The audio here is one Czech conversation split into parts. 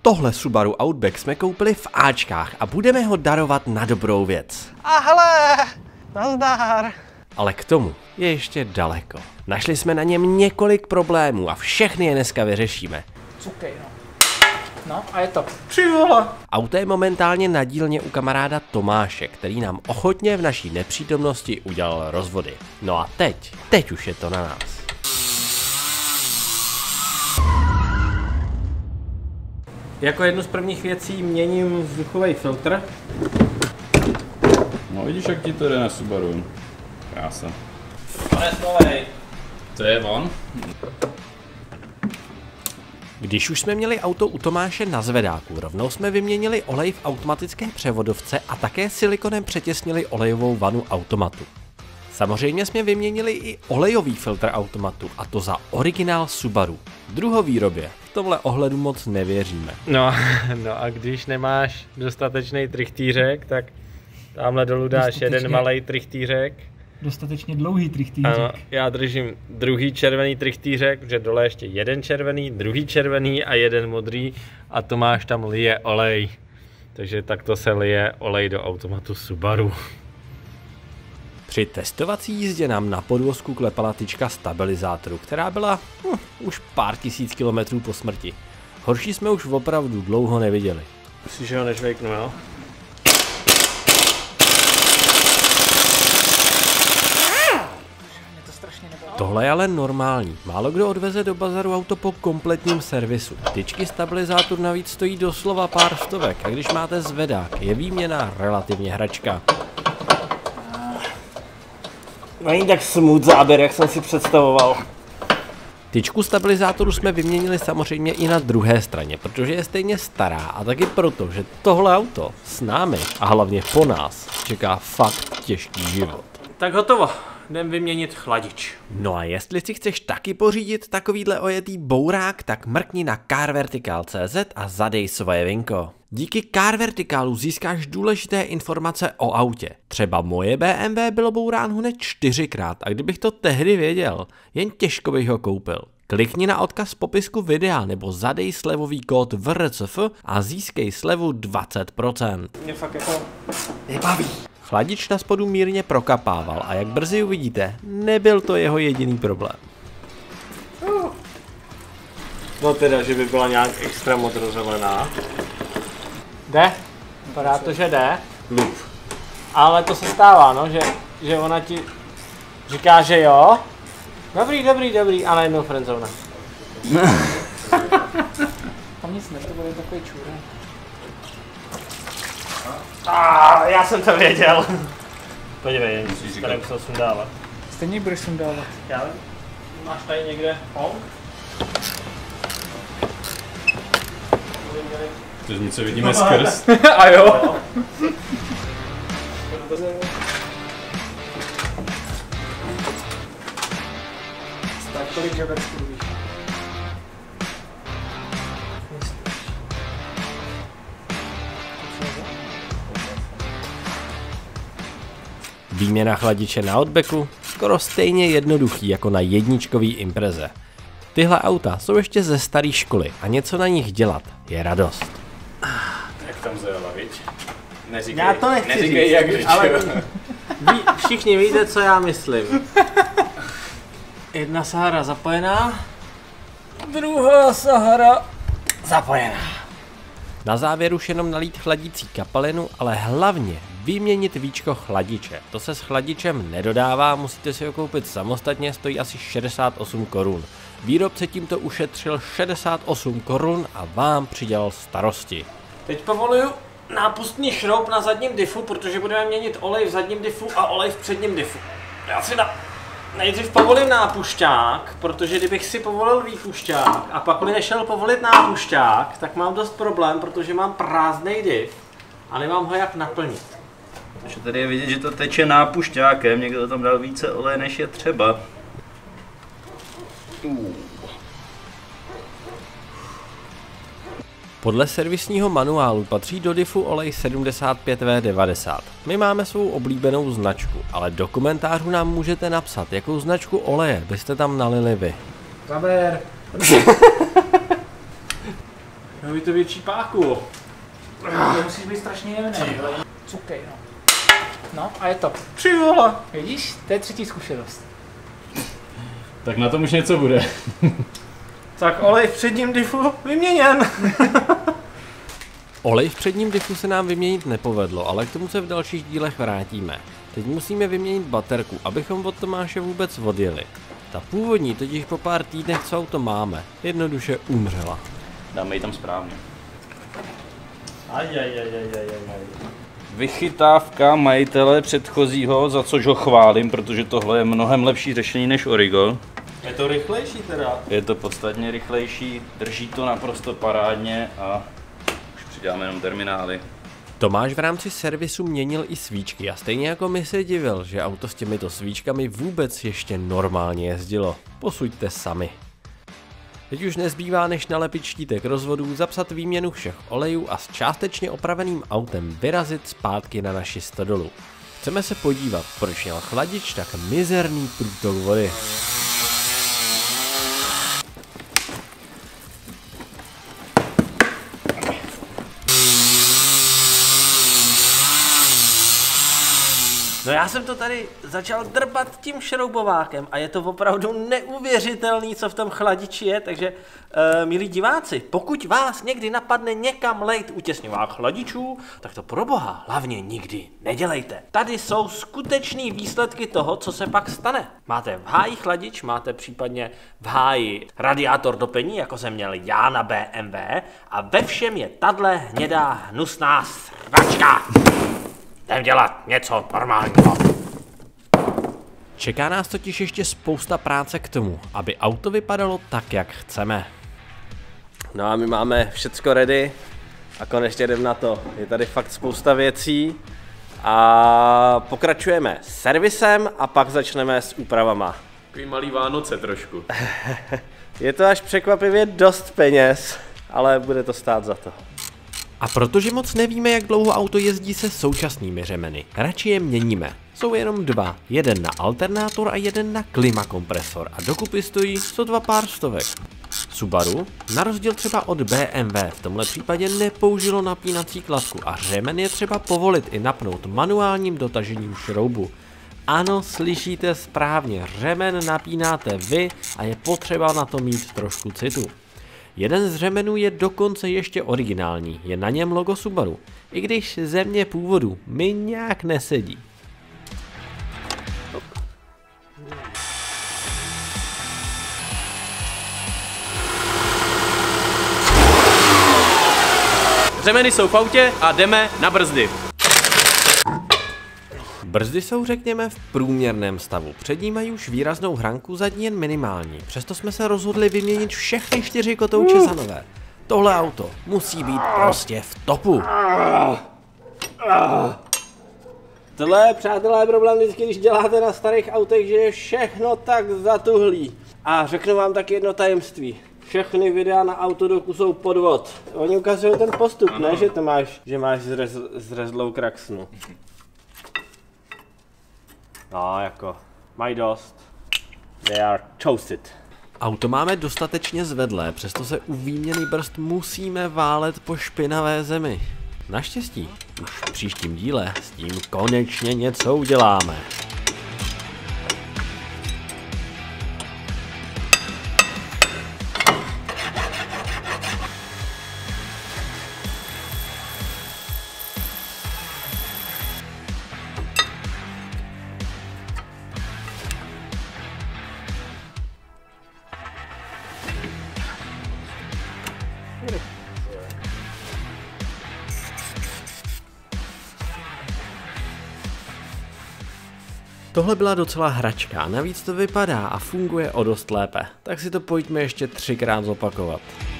tohle Subaru Outback jsme koupili v Ačkách a budeme ho darovat na dobrou věc. A hele, nazdar. Ale k tomu je ještě daleko. Našli jsme na něm několik problémů a všechny je dneska vyřešíme. Cukej, no. No a je to. Při vole. Auto je momentálně na dílně u kamaráda Tomáše, který nám ochotně v naší nepřítomnosti udělal rozvody. No a teď už je to na nás. Jako jednu z prvních věcí měním vzduchový filtr. No vidíš, jak ti to jde na Subaru. Krása. To je on. Když už jsme měli auto u Tomáše na zvedáku, rovnou jsme vyměnili olej v automatické převodovce a také silikonem přetěsnili olejovou vanu automatu. Samozřejmě jsme vyměnili i olejový filtr automatu, a to za originál Subaru. Druhovýrobě v tomhle ohledu moc nevěříme. No a když nemáš dostatečný trichtýřek, tak tamhle dolů dáš jeden malej trichtýřek. Dostatečně dlouhý trichtýřek. Ano, já držím druhý červený trichtýřek, protože dole ještě jeden červený, druhý červený a jeden modrý a Tomáš tam lije olej. Takže takto se lije olej do automatu Subaru. Při testovací jízdě nám na podvozku klepala tyčka stabilizátoru, která byla už pár tisíc kilometrů po smrti. Horší jsme už opravdu dlouho neviděli. Myslíš, že ho nežvejknu, jo? Tohle je ale normální. Málo kdo odveze do bazaru auto po kompletním servisu. Tyčky stabilizátor navíc stojí doslova pár stovek a když máte zvedák, je výměna relativně hračka. Není tak smooth záběr, jak jsem si představoval. Tyčku stabilizátoru jsme vyměnili samozřejmě i na druhé straně, protože je stejně stará a taky proto, že tohle auto s námi a hlavně po nás čeká fakt těžký život. Tak hotovo. Jdem vyměnit chladič. No a jestli si chceš taky pořídit takovýhle ojetý bourák, tak mrkni na CarVertical.cz a zadej svoje vinko. Díky CarVerticalu získáš důležité informace o autě. Třeba moje BMW bylo bouráno hned 4krát a kdybych to tehdy věděl, jen těžko bych ho koupil. Klikni na odkaz v popisku videa nebo zadej slevový kód VRCF a získej slevu 20%. Mě fakt jako nebaví. Chladič na spodu mírně prokapával a jak brzy uvidíte, nebyl to jeho jediný problém. No teda, že by byla nějak extra moc rozhalená. Jde? Vypadá to, že jde. Ale to se stává, no, že ona ti říká, že jo. Dobrý, a najednou friendzone. Tam nic ne, to bude takový čůra. Já jsem to věděl. Podívej, tady musel sundávat. Stejně budeš sundávat. Já vím. Máš tady někde hong? To my se vidíme skrz. A jo. Tak kolik žaberský budíš? Výměna chladiče na Outbacku skoro stejně jednoduchý jako na jedničkový Impreze. Tyhle auta jsou ještě ze staré školy a něco na nich dělat je radost. Jak tam zajela, viď? Já to nechci neříkej říct, jak viď, ale všichni víte, co já myslím. Jedna Sahara zapojená, druhá Sahara zapojená. Na závěr už jenom nalít chladící kapalinu, ale hlavně vyměnit víčko chladiče. To se s chladičem nedodává, musíte si ho koupit samostatně, stojí asi 68 korun. Výrobce tímto ušetřil 68 korun a vám přidělal starosti. Teď povoluju nápustný šroub na zadním diffu, protože budeme měnit olej v zadním diffu a olej v předním diffu. Já si nejdřív povolím nápušťák, protože kdybych si povolil výpušťák a pak mi nešel povolit nápušťák, tak mám dost problém, protože mám prázdnej diff a nemám ho jak naplnit. Takže tady je vidět, že to teče nápušťákem, někdo tam dal více oleje, než je třeba. Podle servisního manuálu patří do diffu olej 75V90. My máme svou oblíbenou značku, ale do komentářů nám můžete napsat, jakou značku oleje byste tam nalili vy. Zaber. Měl by to větší páku. To musí být strašně jemný. Cukej, no. No a je to. Ty vole. Vidíš? To je třetí zkušenost. Tak na tom už něco bude. Tak olej v předním diffu vyměněn. Olej v předním diffu se nám vyměnit nepovedlo, ale k tomu se v dalších dílech vrátíme. Teď musíme vyměnit baterku, abychom od Tomáše vůbec odjeli. Ta původní totiž po pár týdnech, co auto máme, jednoduše umřela. Dáme ji tam správně. Aj. Vychytávka majitele předchozího, za což ho chválím, protože tohle je mnohem lepší řešení než Origo. Je to rychlejší teda? Je to podstatně rychlejší, drží to naprosto parádně a už přidáme jenom terminály. Tomáš v rámci servisu měnil i svíčky a stejně jako mi se divil, že auto s těmito svíčkami vůbec ještě normálně jezdilo. Posuďte sami. Teď už nezbývá než nalepit štítek rozvodů, zapsat výměnu všech olejů a s částečně opraveným autem vyrazit zpátky na naši stodolu. Chceme se podívat, proč měl chladič tak mizerný průtok vody. No já jsem to tady začal drbat tím šroubovákem a je to opravdu neuvěřitelný, co v tom chladiči je, takže milí diváci, pokud vás někdy napadne někam lejt utěsňovák chladičů, tak to pro boha hlavně nikdy nedělejte. Tady jsou skutečný výsledky toho, co se pak stane. Máte v háji chladič, máte případně v háji radiátor do pení, jako jsem měl já na BMW, a ve všem je tahle hnědá hnusná sračka. Jdem dělat něco normálního. Čeká nás totiž ještě spousta práce k tomu, aby auto vypadalo tak, jak chceme. No a my máme všecko ready a konečně jdem na to. Je tady fakt spousta věcí a pokračujeme s servisem a pak začneme s úpravama. Takový malý Vánoce trošku. Je to až překvapivě dost peněz, ale bude to stát za to. A protože moc nevíme, jak dlouho auto jezdí se současnými řemeny, radši je měníme. Jsou jenom dva, jeden na alternátor a jeden na klimakompresor a dokupy stojí sotva pár stovek. Subaru, na rozdíl třeba od BMW, v tomhle případě nepoužilo napínací kladku a řemen je třeba povolit i napnout manuálním dotažením šroubu. Ano, slyšíte správně, řemen napínáte vy a je potřeba na to mít trošku citu. Jeden z řemenů je dokonce ještě originální, je na něm logo Subaru, i když země původu mi nějak nesedí. Řemeny jsou v autě a jdeme na brzdy. Brzdy jsou, řekněme, v průměrném stavu. Přední mají už výraznou hranku, zadní jen minimální. Přesto jsme se rozhodli vyměnit všechny 4 kotouče za nové. Tohle auto musí být prostě v topu. Tohle je, přátelé, problém vždycky, když děláte na starých autech, že je všechno tak zatuhlý. A řeknu vám tak jedno tajemství. Všechny videa na Autodoku jsou podvod. Oni ukazují ten postup, ano. Ne, že máš zrezlou kraxnu. No, jako, mají dost. They are toasted. Auto máme dostatečně zvedlé, přesto se u výměny brzd musíme válet po špinavé zemi. Naštěstí, už v příštím díle s tím konečně něco uděláme. Tohle byla docela hračka a navíc to vypadá a funguje o dost lépe, tak si to pojďme ještě 3krát zopakovat.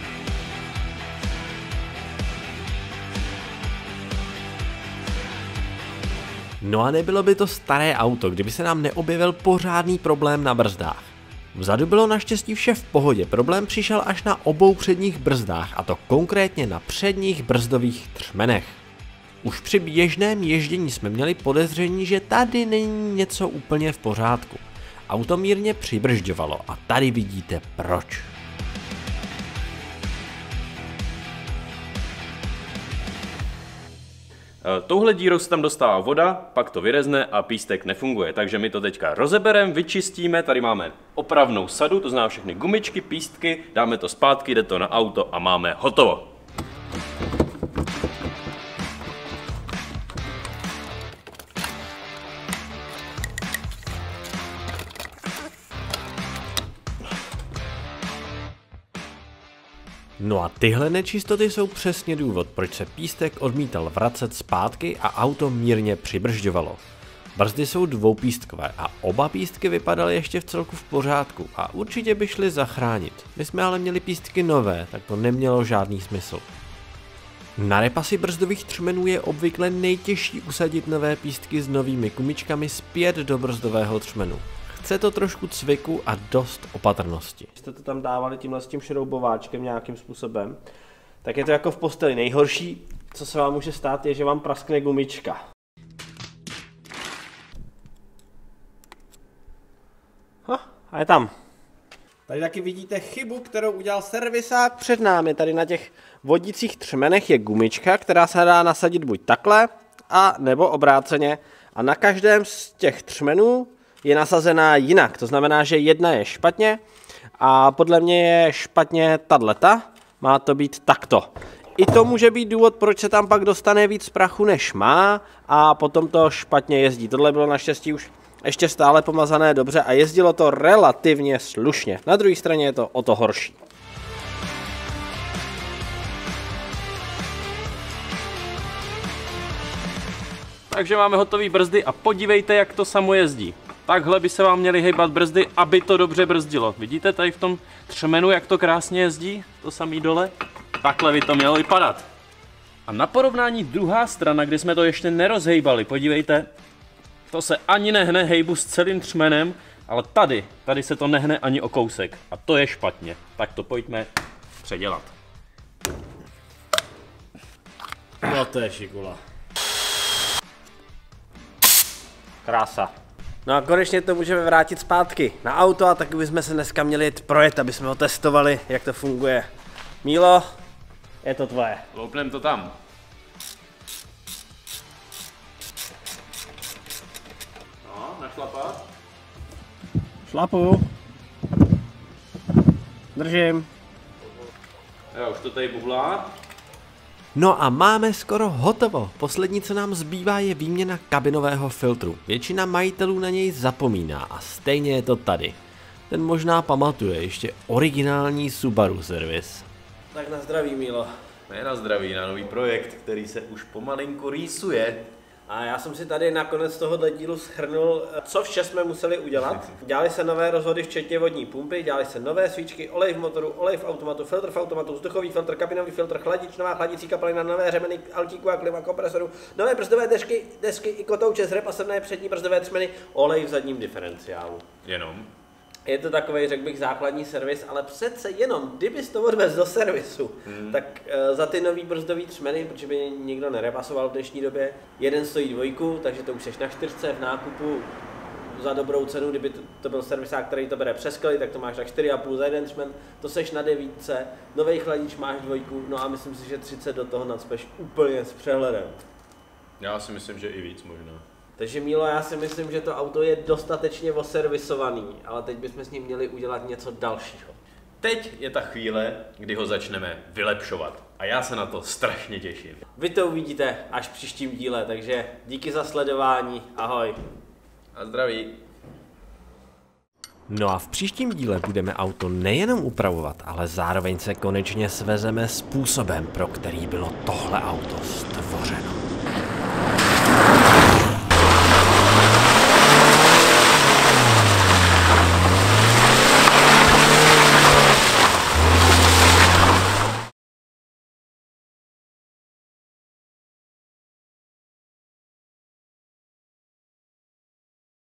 No a nebylo by to staré auto, kdyby se nám neobjevil pořádný problém na brzdách. Vzadu bylo naštěstí vše v pohodě, problém přišel až na obou předních brzdách, a to konkrétně na předních brzdových třmenech. Už při běžném ježdění jsme měli podezření, že tady není něco úplně v pořádku. Auto mírně přibržďovalo a tady vidíte proč. Touhle dírou se tam dostává voda, pak to vyrezne a pístek nefunguje. Takže my to teďka rozebereme, vyčistíme, tady máme opravnou sadu, to znamená všechny gumičky, pístky, dáme to zpátky, jde to na auto a máme hotovo. No a tyhle nečistoty jsou přesně důvod, proč se pístek odmítal vracet zpátky a auto mírně přibržďovalo. Brzdy jsou dvoupístkové a oba pístky vypadaly ještě v celku v pořádku a určitě by šli zachránit. My jsme ale měli pístky nové, tak to nemělo žádný smysl. Na repasy brzdových třmenů je obvykle nejtěžší usadit nové pístky s novými gumičkami zpět do brzdového třmenu. Chce to trošku cviku a dost opatrnosti. Jste to tam dávali tímhle s tím šroubováčkem nějakým způsobem, tak je to jako v posteli. Nejhorší, co se vám může stát, je, že vám praskne gumička. A je tam. Tady taky vidíte chybu, kterou udělal servisák před námi. Tady na těch vodících třmenech je gumička, která se dá nasadit buď takhle, a nebo obráceně. A na každém z těch třmenů je nasazená jinak. To znamená, že jedna je špatně a podle mě je špatně tato. Má to být takto. I to může být důvod, proč se tam pak dostane víc prachu, než má a potom to špatně jezdí. Tohle bylo naštěstí už ještě stále pomazané dobře a jezdilo to relativně slušně. Na druhé straně je to o to horší. Takže máme hotové brzdy a podívejte, jak to samo jezdí. Takhle by se vám měly hejbat brzdy, aby to dobře brzdilo. Vidíte tady v tom třmenu, jak to krásně jezdí? To samý dole? Takhle by to mělo vypadat. A na porovnání druhá strana, kde jsme to ještě nerozhejbali, podívejte. To se ani nehne, hejbu s celým třmenem, ale tady se to nehne ani o kousek. A to je špatně. Tak to pojďme předělat. No to je šikula. Krása. No a konečně to můžeme vrátit zpátky na auto a taky bychom se dneska měli jít projet, aby jsme ho testovali, jak to funguje. Mílo, je to tvoje. Loupnem to tam. No, našlapat. Šlapu. Držím. Jo, už to tady bublá. No a máme skoro hotovo. Poslední, co nám zbývá, je výměna kabinového filtru. Většina majitelů na něj zapomíná a stejně je to tady. Ten možná pamatuje, ještě originální Subaru servis. Tak na zdraví, Mílo. Ne na zdraví, na nový projekt, který se už pomalinku rýsuje. A já jsem si tady nakonec tohohle dílu shrnul, co vše jsme museli udělat. Dělali se nové rozvody, včetně vodní pumpy, dělali se nové svíčky, olej v motoru, olej v automatu, filtr v automatu, vzduchový filtr, kabinový filtr, chladič, nová chladicí kapalina, nové řemeny, altíku a klima, kompresoru, nové brzdové desky i kotouče z repasovné přední brzdové třmeny, olej v zadním diferenciálu. Jenom. Je to takový, řekl bych, základní servis, ale přece jenom, kdybys to odvez do servisu, tak za ty nový brzdový třmeny, protože by nikdo nerepasoval v dnešní době, jeden stojí 2, takže to už seš na 4 v nákupu za dobrou cenu, kdyby to byl servisák, který to bere přes skly, tak to máš na 4,5 za jeden třmen, to seš na 9, novej chladič máš 2, no a myslím si, že 30 do toho nacpeš úplně s přehledem. Já si myslím, že i víc možná. Takže Mílo, já si myslím, že to auto je dostatečně oservisovaný, ale teď bychom s ním měli udělat něco dalšího. Teď je ta chvíle, kdy ho začneme vylepšovat. A já se na to strašně těším. Vy to uvidíte až v příštím díle, takže díky za sledování, ahoj. A zdraví. No a v příštím díle budeme auto nejenom upravovat, ale zároveň se konečně svezeme způsobem, pro který bylo tohle auto stvořeno.